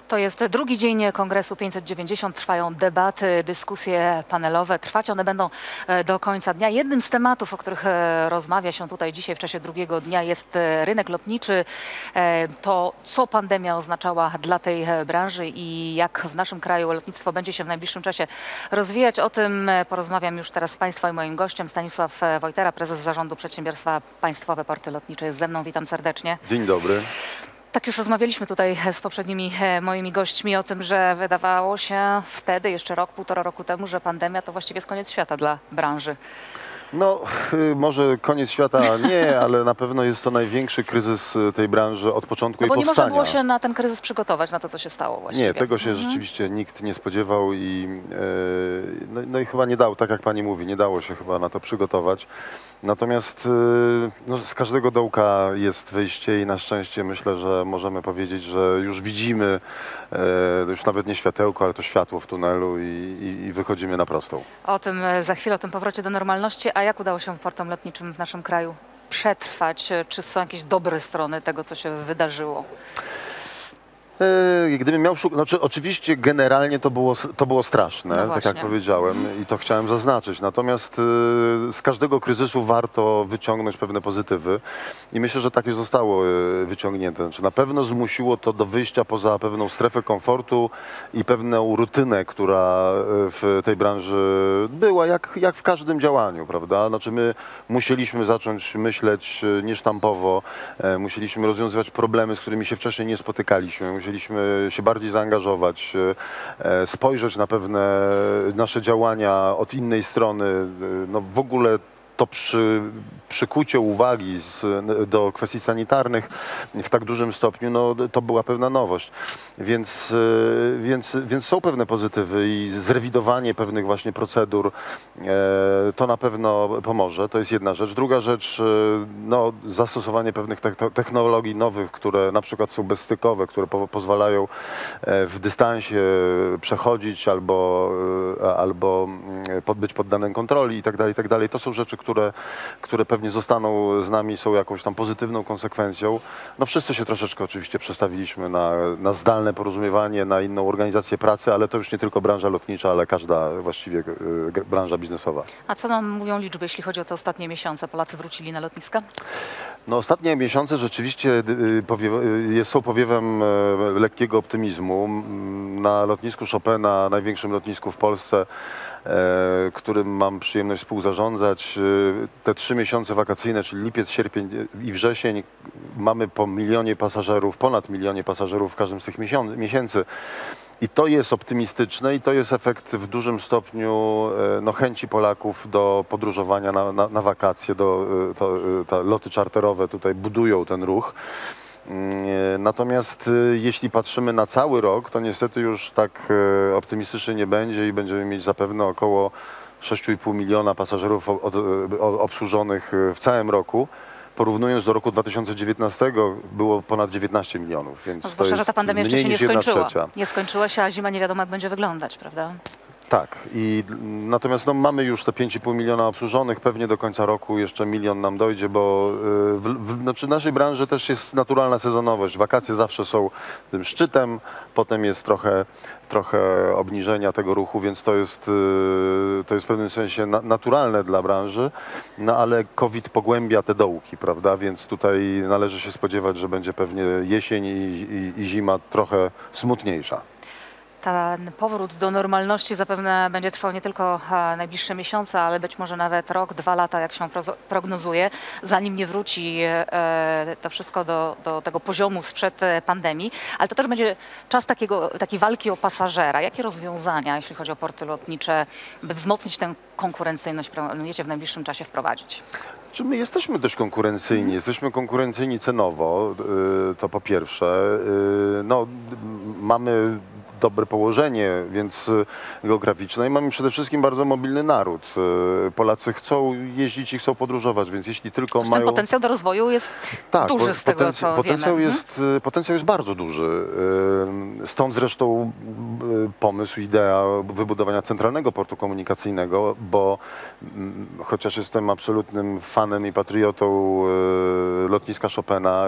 To jest drugi dzień Kongresu 590. Trwają debaty, dyskusje panelowe. Trwać one będą do końca dnia. Jednym z tematów, o których rozmawia się tutaj dzisiaj w czasie drugiego dnia, jest rynek lotniczy. To, co pandemia oznaczała dla tej branży i jak w naszym kraju lotnictwo będzie się w najbliższym czasie rozwijać. O tym porozmawiam już teraz z Państwa i moim gościem. Stanisław Wojtera, prezes Zarządu Przedsiębiorstwa Państwowe Porty Lotnicze jest ze mną. Witam serdecznie. Dzień dobry. Tak już rozmawialiśmy tutaj z poprzednimi moimi gośćmi o tym, że wydawało się wtedy, jeszcze rok, półtora roku temu, że pandemia to właściwie jest koniec świata dla branży. No, może koniec świata nie, ale na pewno jest to największy kryzys tej branży od początku jej Bo nie powstania. można było się na ten kryzys przygotować, na to, co się stało właściwie. Nie, tego się rzeczywiście nikt nie spodziewał i, no i chyba nie dało, tak jak pani mówi, nie dało się chyba na to przygotować. Natomiast no, z każdego dołka jest wyjście i na szczęście myślę, że możemy powiedzieć, że już widzimy, już nawet nie światełko, ale to światło w tunelu i wychodzimy na prostą. O tym za chwilę, o tym powrocie do normalności. A jak udało się portom lotniczym w naszym kraju przetrwać? Czy są jakieś dobre strony tego, co się wydarzyło? Gdybym miał szukać, znaczy oczywiście generalnie to było straszne, No tak jak powiedziałem i to chciałem zaznaczyć. Natomiast z każdego kryzysu warto wyciągnąć pewne pozytywy i myślę, że takie zostało wyciągnięte. Znaczy, na pewno zmusiło to do wyjścia poza pewną strefę komfortu i pewną rutynę, która w tej branży była, jak w każdym działaniu, prawda? Znaczy my musieliśmy zacząć myśleć niesztampowo, musieliśmy rozwiązywać problemy, z którymi się wcześniej nie spotykaliśmy. Musieliśmy się bardziej zaangażować, spojrzeć na pewne nasze działania od innej strony. No w ogóle to przykucie uwagi do kwestii sanitarnych w tak dużym stopniu, no, to była pewna nowość. Więc są pewne pozytywy i zrewidowanie pewnych właśnie procedur to na pewno pomoże. To jest jedna rzecz. Druga rzecz, no, zastosowanie pewnych technologii nowych, które na przykład są bezstykowe, które pozwalają w dystansie przechodzić albo być poddanym kontroli i tak dalej. To są rzeczy, które pewnie zostaną z nami, są jakąś tam pozytywną konsekwencją. No wszyscy się troszeczkę oczywiście przestawiliśmy na zdalne porozumiewanie, na inną organizację pracy, ale to już nie tylko branża lotnicza, ale każda właściwie branża biznesowa. A co nam mówią liczby, jeśli chodzi o te ostatnie miesiące? Polacy wrócili na lotniska? No ostatnie miesiące rzeczywiście są powiewem lekkiego optymizmu. Na lotnisku Chopina, największym lotnisku w Polsce, którym mam przyjemność współzarządzać, te 3 miesiące wakacyjne, czyli lipiec, sierpień i wrzesień, mamy po milionie pasażerów, ponad milionie pasażerów w każdym z tych miesięcy. I to jest optymistyczne i to jest efekt w dużym stopniu no, chęci Polaków do podróżowania na wakacje. Te loty czarterowe tutaj budują ten ruch. Natomiast jeśli patrzymy na cały rok, to niestety już tak optymistycznie nie będzie i będziemy mieć zapewne około 6,5 miliona pasażerów obsłużonych w całym roku. Porównując do roku 2019 było ponad 19 milionów, więc zwłaszcza, to jest że ta pandemia jeszcze się nie skończyła. Nie skończyła się, a zima nie wiadomo jak będzie wyglądać, prawda? Tak, natomiast no, mamy już te 5,5 miliona obsłużonych, pewnie do końca roku jeszcze milion nam dojdzie, bo znaczy w naszej branży też jest naturalna sezonowość. Wakacje zawsze są tym szczytem, potem jest trochę obniżenia tego ruchu, więc to jest w pewnym sensie naturalne dla branży, no ale COVID pogłębia te dołki, prawda, więc tutaj należy się spodziewać, że będzie pewnie jesień i zima trochę smutniejsza. Ten powrót do normalności zapewne będzie trwał nie tylko najbliższe miesiące, ale być może nawet rok, 2 lata, jak się prognozuje, zanim nie wróci to wszystko do tego poziomu sprzed pandemii. Ale to też będzie czas takiej walki o pasażera. Jakie rozwiązania, jeśli chodzi o porty lotnicze, by wzmocnić tę konkurencyjność, planujecie w najbliższym czasie wprowadzić? Czy my jesteśmy dość konkurencyjni, jesteśmy konkurencyjni cenowo, to po pierwsze. No, mamy dobre położenie, więc geograficzne i mamy przede wszystkim bardzo mobilny naród. Polacy chcą jeździć i chcą podróżować, więc jeśli tylko Ten mają... potencjał do rozwoju jest duży z tego, co potencjał wiemy. potencjał jest bardzo duży. Stąd zresztą pomysł, idea wybudowania centralnego portu komunikacyjnego, bo chociaż jestem absolutnym fanem i patriotą lotniska Chopina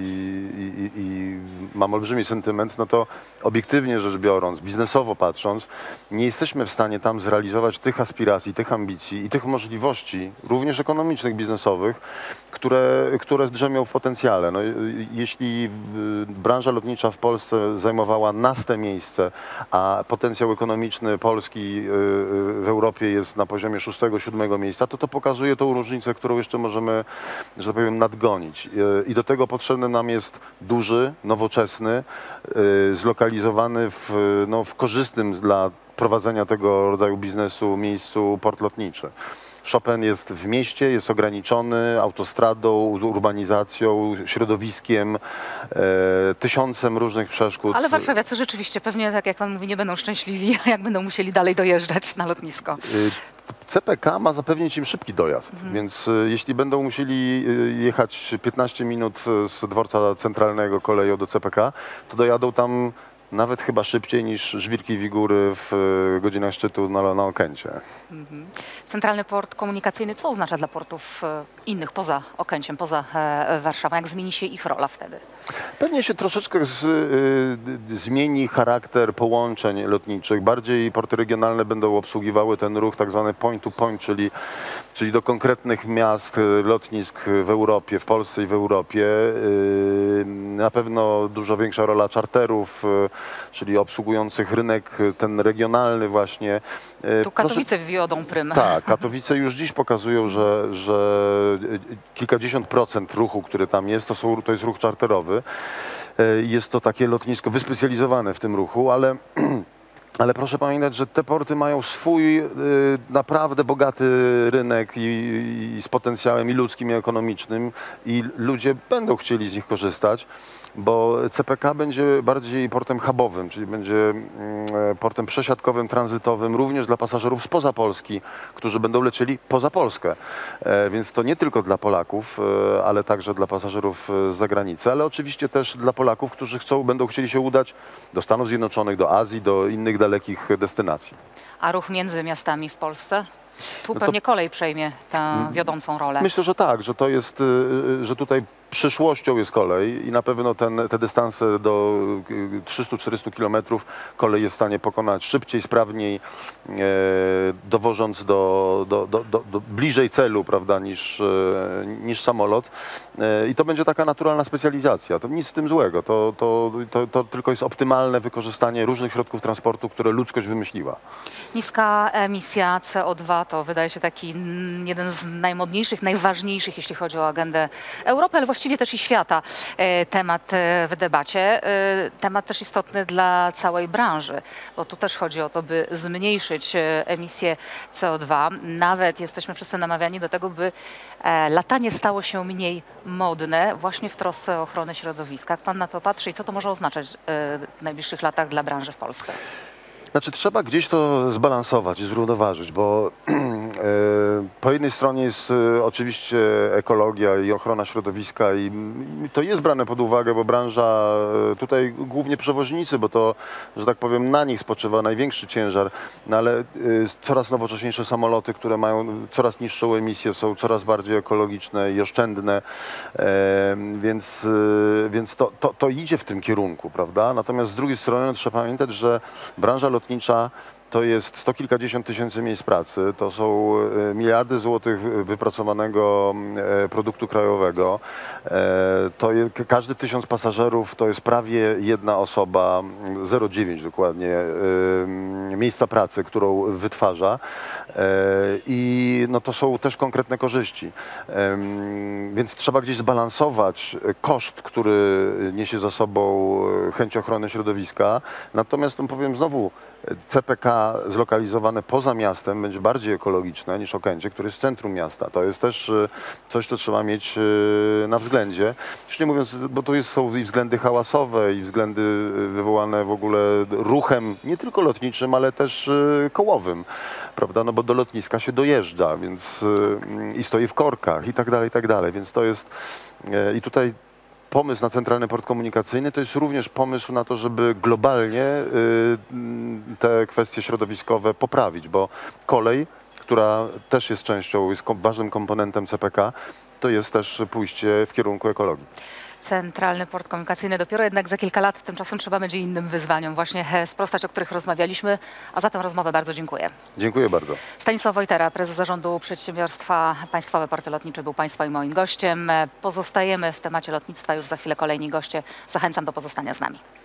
i mam olbrzymi sentyment, no to obiektywnie rzecz biorąc, biznesowo patrząc, nie jesteśmy w stanie tam zrealizować tych aspiracji, tych ambicji i tych możliwości, również ekonomicznych, biznesowych, które drzemią w potencjale. No, jeśli branża lotnicza w Polsce zajmowała naste miejsce, a potencjał ekonomiczny Polski w Europie jest na poziomie 6-7 miejsca, to pokazuje tą różnicę, którą jeszcze możemy, że tak powiem, nadgonić. I do tego potrzebny nam jest duży, nowoczesny, zlokalizowany w korzystnym dla prowadzenia tego rodzaju biznesu miejscu port lotniczy. Chopin jest w mieście, jest ograniczony autostradą, urbanizacją, środowiskiem, tysiącem różnych przeszkód. Ale warszawiacy rzeczywiście pewnie, tak jak pan mówi, nie będą szczęśliwi, jak będą musieli dalej dojeżdżać na lotnisko. CPK ma zapewnić im szybki dojazd, więc jeśli będą musieli jechać 15 minut z dworca centralnego koleją do CPK, to dojadą tam nawet chyba szybciej niż żwirki i wigury w godzinach szczytu na Okęcie. Centralny port komunikacyjny, co oznacza dla portów innych poza Okęciem, poza Warszawą? Jak zmieni się ich rola wtedy? Pewnie się troszeczkę zmieni charakter połączeń lotniczych. Bardziej porty regionalne będą obsługiwały ten ruch tak zwany point to point, czyli do konkretnych miast, lotnisk w Europie, w Polsce i w Europie. Na pewno dużo większa rola czarterów, czyli obsługujących rynek ten regionalny właśnie. Tu Katowice wiodą prym. Tak, Katowice już dziś pokazują, że kilkadziesiąt procent ruchu, który tam jest, to jest ruch czarterowy. Jest to takie lotnisko wyspecjalizowane w tym ruchu, ale proszę pamiętać, że te porty mają swój naprawdę bogaty rynek i z potencjałem i ludzkim, i ekonomicznym i ludzie będą chcieli z nich korzystać, bo CPK będzie bardziej portem hubowym, czyli będzie portem przesiadkowym, tranzytowym, również dla pasażerów spoza Polski, którzy będą lecieli poza Polskę. Więc to nie tylko dla Polaków, ale także dla pasażerów z zagranicy, ale oczywiście też dla Polaków, którzy będą chcieli się udać do Stanów Zjednoczonych, do Azji, do innych dalekich destynacji. A ruch między miastami w Polsce? Tu pewnie kolej przejmie tę wiodącą rolę. Myślę, że tak, że to jest, że tutaj przyszłością jest kolej i na pewno te dystanse do 300-400 km kolej jest w stanie pokonać szybciej, sprawniej, dowożąc do bliżej celu, prawda, niż samolot. I to będzie taka naturalna specjalizacja. To nic z tym złego. To tylko jest optymalne wykorzystanie różnych środków transportu, które ludzkość wymyśliła. Niska emisja CO2 to wydaje się taki jeden z najmodniejszych, najważniejszych, jeśli chodzi o agendę Europy, ale właściwie też i świata, temat w debacie. Temat też istotny dla całej branży, bo tu też chodzi o to, by zmniejszyć emisję CO2. Nawet jesteśmy wszyscy namawiani do tego, by latanie stało się mniej modne właśnie w trosce o ochronę środowiska. Jak pan na to patrzy i co to może oznaczać w najbliższych latach dla branży w Polsce? Znaczy trzeba gdzieś to zbalansować i zrównoważyć, bo po jednej stronie jest oczywiście ekologia i ochrona środowiska i to jest brane pod uwagę, bo branża, tutaj głównie przewoźnicy, bo to, że tak powiem, na nich spoczywa największy ciężar, no ale coraz nowocześniejsze samoloty, które mają coraz niższą emisję, są coraz bardziej ekologiczne i oszczędne, więc to idzie w tym kierunku, prawda? Natomiast z drugiej strony trzeba pamiętać, że branża lotnicza to jest sto kilkadziesiąt tysięcy miejsc pracy, to są miliardy złotych wypracowanego produktu krajowego. Każdy 1000 pasażerów to jest prawie jedna osoba, 0,9 dokładnie, miejsca pracy, którą wytwarza. I no to są też konkretne korzyści. Więc trzeba gdzieś zbalansować koszt, który niesie za sobą chęć ochrony środowiska. Natomiast powiem znowu, CPK zlokalizowane poza miastem będzie bardziej ekologiczne niż Okęcie, które jest w centrum miasta. To jest też coś, co trzeba mieć na względzie. Już nie mówiąc, bo tu są i względy hałasowe, i względy wywołane w ogóle ruchem nie tylko lotniczym, ale też kołowym, prawda? No bo do lotniska się dojeżdża, więc i stoi w korkach i tak dalej, i tak dalej. Więc to jest i tutaj pomysł na centralny port komunikacyjny to jest również pomysł na to, żeby globalnie te kwestie środowiskowe poprawić, bo kolej, która też jest częścią, jest ważnym komponentem CPK, to jest też pójście w kierunku ekologii. Centralny port komunikacyjny dopiero jednak za kilka lat, tymczasem trzeba będzie innym wyzwaniom właśnie sprostać, o których rozmawialiśmy. A za tę rozmowę bardzo dziękuję. Dziękuję bardzo. Stanisław Wojtera, prezes Zarządu Przedsiębiorstwa Państwowe Porty Lotnicze, był Państwa i moim gościem. Pozostajemy w temacie lotnictwa, już za chwilę kolejni goście. Zachęcam do pozostania z nami.